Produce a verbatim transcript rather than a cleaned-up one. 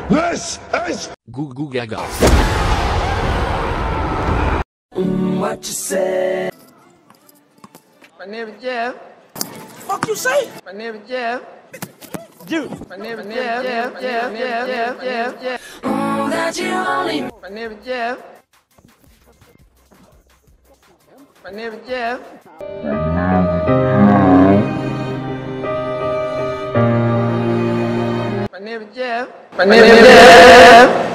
This is Goo Goo Gaga. Mm, what you say? My name is Jeff. Fuck you say? My name is Jeff. Dude. My name is Jeff. Jeff. Jeff. Jeff. Jeff. Jeff. Jeff. Oh, that you only. My name is Jeff. My name is Jeff. My name is Jeff. My name is Jeff.